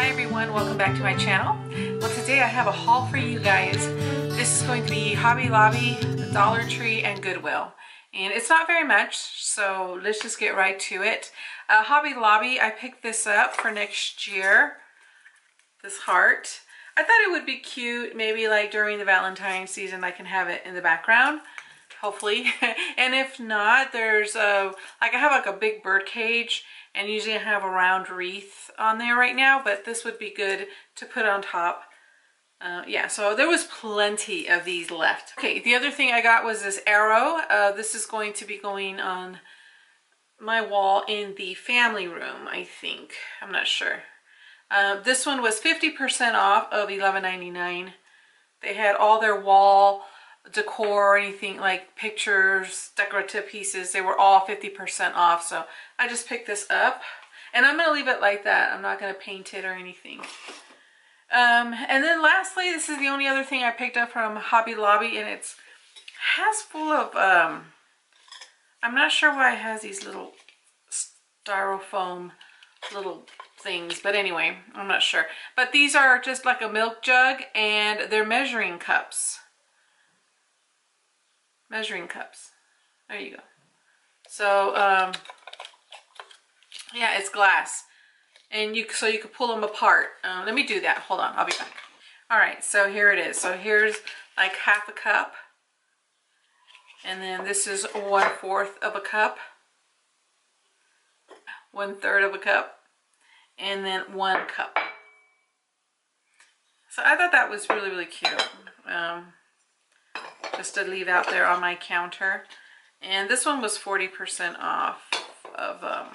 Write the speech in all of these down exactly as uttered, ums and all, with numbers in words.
everyone, welcome back to my channel. Well, today I have a haul for you guys. This is going to be Hobby Lobby, Dollar Tree, and Goodwill. And it's not very much, so let's just get right to it. Uh, Hobby Lobby, I picked this up for next year, this heart. I thought it would be cute, maybe like during the Valentine's season I can have it in the background, hopefully. And if not, there's a, like I have like a big bird cage, and usually I have a round wreath on there right now, but this would be good to put on top. Uh, yeah, so there was plenty of these left. Okay, the other thing I got was this arrow. Uh, this is going to be going on my wall in the family room, I think. I'm not sure. Uh, this one was fifty percent off of eleven ninety-nine. They had all their wall decor or anything like pictures, decorative pieces. They were all fifty percent off, so I just picked this up. And I'm going to leave it like that. I'm not going to paint it or anything. Um, and then lastly, this is the only other thing I picked up from Hobby Lobby, and it's has full of, um, I'm not sure why it has these little styrofoam little things, but anyway, I'm not sure. But these are just like a milk jug, and they're measuring cups. Measuring cups. There you go. So, um, yeah, it's glass. And you so you can pull them apart. Um, let me do that. Hold on, I'll be back. All right, so here it is. So here's like half a cup. And then this is one fourth of a cup. One third of a cup. And then one cup. So I thought that was really, really cute. Um, just to leave out there on my counter. And this one was forty percent off of um,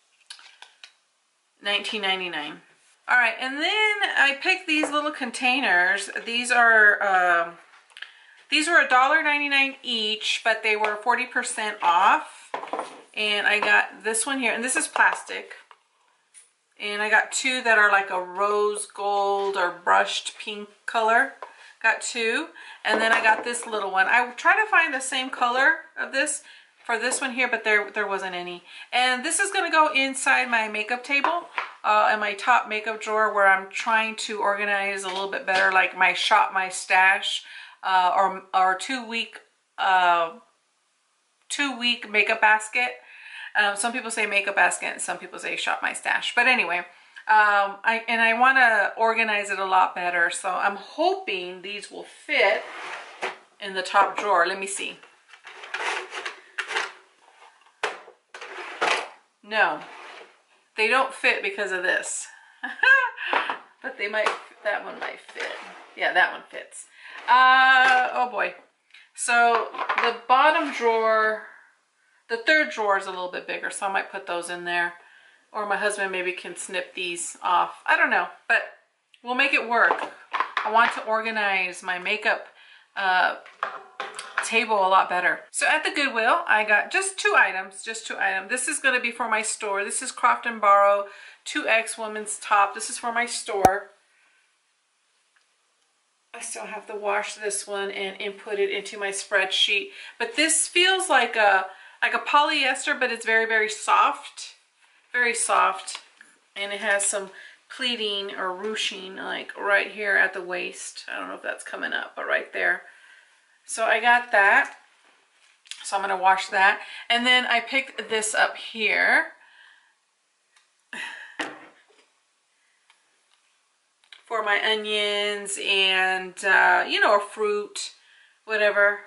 nineteen ninety-nine. All right, and then I picked these little containers. These are um, these were a dollar ninety-nine each, but they were forty percent off. And I got this one here, and this is plastic. And I got two that are like a rose gold or brushed pink color. Got two. And then I got this little one. I tried to find the same color of this for this one here, but there there wasn't any. And this is going to go inside my makeup table uh, in my top makeup drawer, where I'm trying to organize a little bit better, like my shop my stash uh, or or two week uh, two week makeup basket. Um, some people say makeup basket, and some people say shop my stash. But anyway, um, I and I want to organize it a lot better. So I'm hoping these will fit in the top drawer. Let me see. No, they don't fit because of this. But they might, that one might fit. Yeah, that one fits. Uh, oh boy. So the bottom drawer, the third drawer is a little bit bigger, so I might put those in there. Or my husband maybe can snip these off. I don't know, but we'll make it work. I want to organize my makeup uh, table a lot better. So at the Goodwill, I got just two items, just two items. This is going to be for my store. This is Croft and Barrow two X women's top. This is for my store. I still have to wash this one and input it into my spreadsheet. But this feels like a like a polyester, but it's very, very soft. Very soft. And it has some pleating or ruching like right here at the waist. I don't know if that's coming up, but right there. So I got that. So I'm going to wash that. And then I picked this up here for my onions and, uh, you know, fruit, whatever.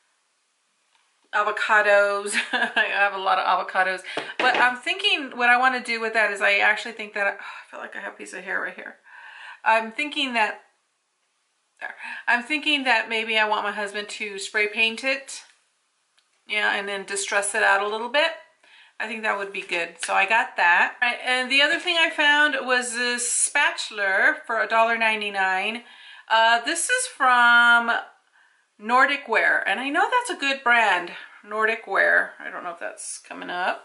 Avocados. I have a lot of avocados. But I'm thinking what I want to do with that is I actually think that, oh, I feel like I have a piece of hair right here. I'm thinking that, there. I'm thinking that maybe I want my husband to spray paint it. Yeah, and then distress it out a little bit. I think that would be good. So I got that. All right, and the other thing I found was this spatula for a dollar ninety-nine. Uh, this is from Nordic Wear, and I know that's a good brand, Nordic Wear. I don't know if that's coming up.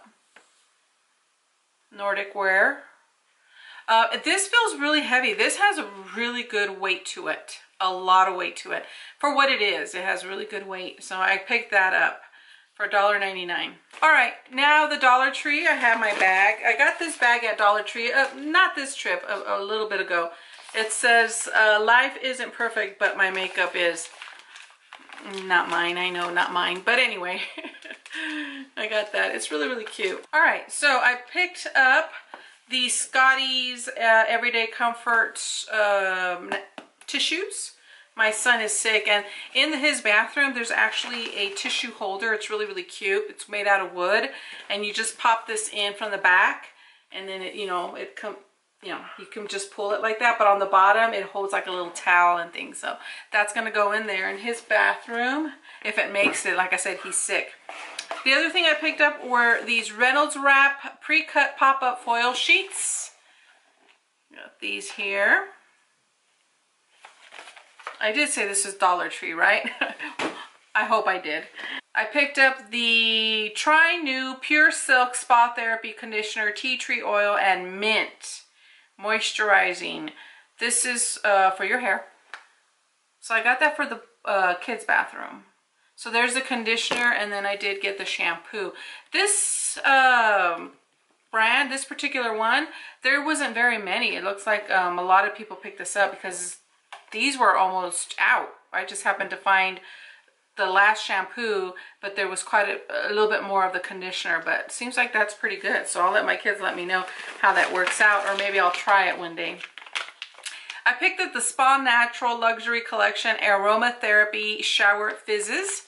Nordic Wear. Uh, this feels really heavy. This has a really good weight to it. A lot of weight to it. For what it is, it has really good weight. So I picked that up. for a dollar ninety-nine. All right, now the Dollar Tree. I have my bag. I got this bag at Dollar Tree, uh, not this trip, a, a little bit ago. It says, uh, life isn't perfect, but my makeup is. Not mine, I know, not mine. But anyway, I got that. It's really, really cute. All right, so I picked up the Scotties uh, Everyday Comfort um, tissues. My son is sick, and in his bathroom there's actually a tissue holder. It's really, really cute. It's made out of wood, and you just pop this in from the back, and then it, you know, it come, you know, you can just pull it like that. But on the bottom, it holds like a little towel and things. So that's gonna go in there in his bathroom if it makes it. Like I said, he's sick. The other thing I picked up were these Reynolds Wrap pre-cut pop-up foil sheets. Got these here. I did say this is Dollar Tree, right? I hope I did. I picked up the Try New Pure Silk Spa Therapy Conditioner, Tea Tree Oil, and Mint Moisturizing. This is uh, for your hair. So I got that for the uh, kids' bathroom. So there's the conditioner, and then I did get the shampoo. This um, brand, this particular one, there wasn't very many. It looks like um, a lot of people picked this up because these were almost out. I just happened to find the last shampoo, but there was quite a, a little bit more of the conditioner, but it seems like that's pretty good. So I'll let my kids let me know how that works out, or maybe I'll try it one day. I picked up the Spa Natural Luxury Collection Aromatherapy Shower Fizzes.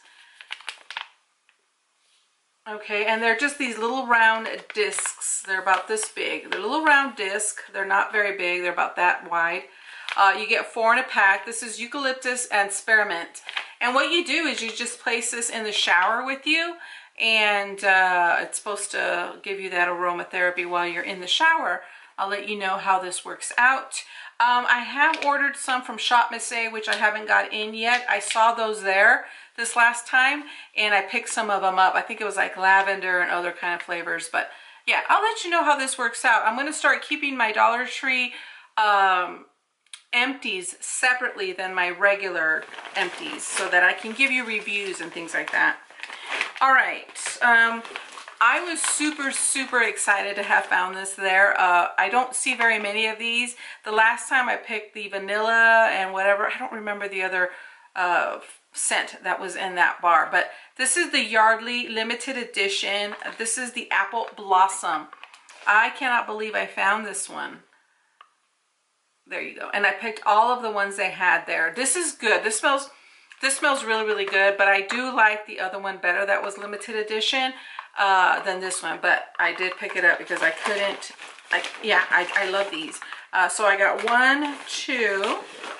Okay, and they're just these little round discs. They're about this big. They're a little round disc. They're not very big. They're about that wide. Uh, you get four in a pack. This is eucalyptus and spearmint. And what you do is you just place this in the shower with you, and uh, it's supposed to give you that aromatherapy while you're in the shower. I'll let you know how this works out. Um, I have ordered some from Shop Miss A, which I haven't got in yet. I saw those there this last time, and I picked some of them up. I think it was like lavender and other kind of flavors. But yeah, I'll let you know how this works out. I'm going to start keeping my Dollar Tree um, empties separately than my regular empties so that I can give you reviews and things like that. All right. Um, I was super, super excited to have found this there. Uh, I don't see very many of these. The last time I picked the vanilla and whatever, I don't remember the other uh, scent that was in that bar. But this is the Yardley limited edition. This is the Apple Blossom. I cannot believe I found this one. There you go. And I picked all of the ones they had there. This is good. This smells, this smells really, really good. But I do like the other one better that was limited edition uh, than this one. But I did pick it up because I couldn't, like, yeah, I, I love these. Uh, so I got one, two,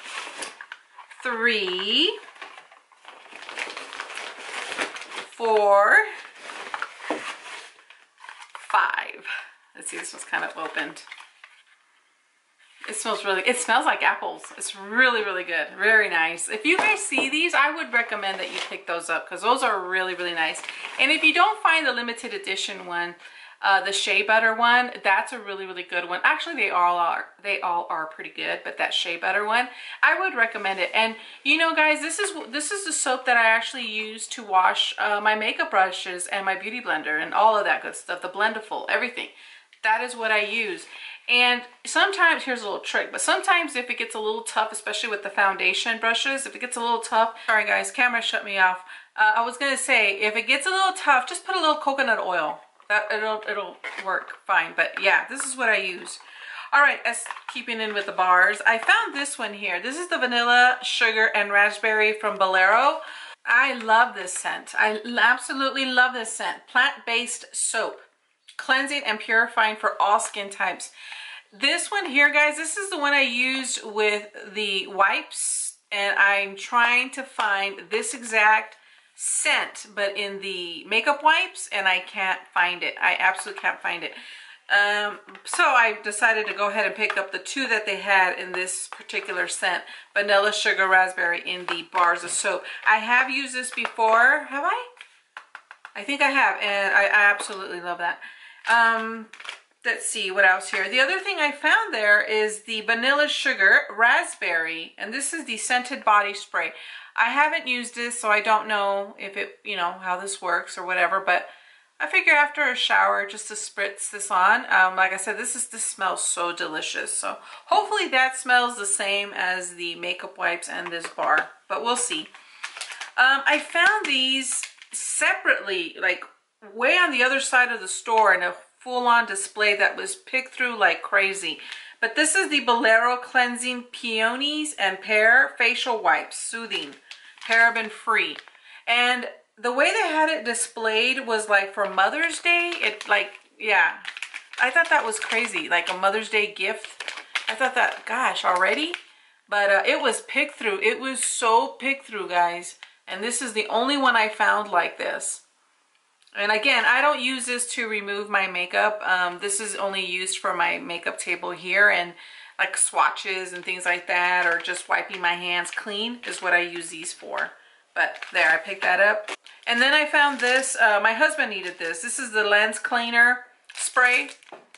three, four, five. Let's see, this one's kind of opened. It smells really, it smells like apples. It's really, really good. Very nice. If you guys see these, I would recommend that you pick those up because those are really, really nice. And if you don't find the limited edition one, uh, the Shea Butter one, that's a really, really good one. Actually, they all are. They all are pretty good, but that Shea Butter one, I would recommend it. And you know, guys, this is this is the soap that I actually use to wash uh, my makeup brushes and my beauty blender and all of that good stuff, the Blendiful, everything. That is what I use. And sometimes, here's a little trick, but sometimes if it gets a little tough, especially with the foundation brushes, if it gets a little tough, sorry guys, camera shut me off. Uh, I was gonna say, if it gets a little tough, just put a little coconut oil. That it'll it'll work fine. But yeah, this is what I use. All right, as keeping in with the bars, I found this one here. This is the Vanilla, Sugar, and Raspberry from Bolero. I love this scent. I absolutely love this scent. Plant-based soap. Cleansing and purifying for all skin types. This one here, guys, this is the one I used with the wipes, and I'm trying to find this exact scent but in the makeup wipes, and I can't find it. I absolutely can't find it. Um, so I decided to go ahead and pick up the two that they had in this particular scent, Vanilla, Sugar, Raspberry, in the bars of soap. I have used this before, have I? I think I have, and I, I absolutely love that. Um, let's see what else here. The other thing I found there is the Vanilla Sugar Raspberry, and this is the scented body spray. I haven't used this, so I don't know if it, you know, how this works or whatever, but I figure after a shower just to spritz this on. Um, like I said, this is this smells so delicious. So hopefully that smells the same as the makeup wipes and this bar, but we'll see. Um, I found these separately, like way on the other side of the store in a full-on display that was picked through like crazy. But this is the Bolero Cleansing Peonies and Pear Facial Wipes, soothing, paraben free. And the way they had it displayed was like for Mother's Day. It like, yeah, I thought that was crazy, like a Mother's Day gift. I thought that, gosh, already? But uh, it was picked through. It was so picked through, guys. And this is the only one I found like this. And again, I don't use this to remove my makeup. Um, this is only used for my makeup table here and like swatches and things like that, or just wiping my hands clean is what I use these for. But there, I picked that up. And then I found this. Uh, my husband needed this. This is the Lens Cleaner Spray,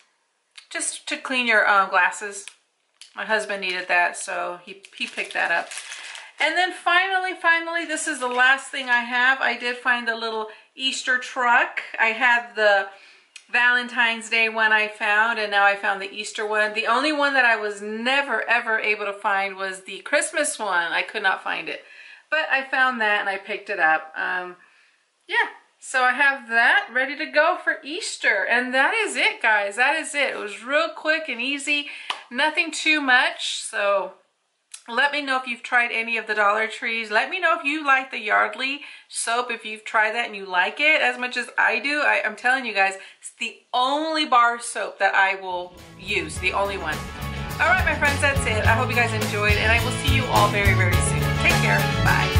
just to clean your uh, glasses. My husband needed that, so he, he picked that up. And then finally, finally, this is the last thing I have. I did find the little Easter truck. I had the Valentine's Day one I found, and now I found the Easter one. The only one that I was never, ever able to find was the Christmas one. I could not find it. But I found that, and I picked it up. Um, yeah, so I have that ready to go for Easter. And that is it, guys. That is it. It was real quick and easy. Nothing too much, so let me know if you've tried any of the Dollar Trees. Let me know if you like the Yardley soap, if you've tried that and you like it as much as I do. I, I'm telling you guys, it's the only bar soap that I will use, the only one. All right, my friends, that's it. I hope you guys enjoyed, and I will see you all very, very soon. Take care. Bye.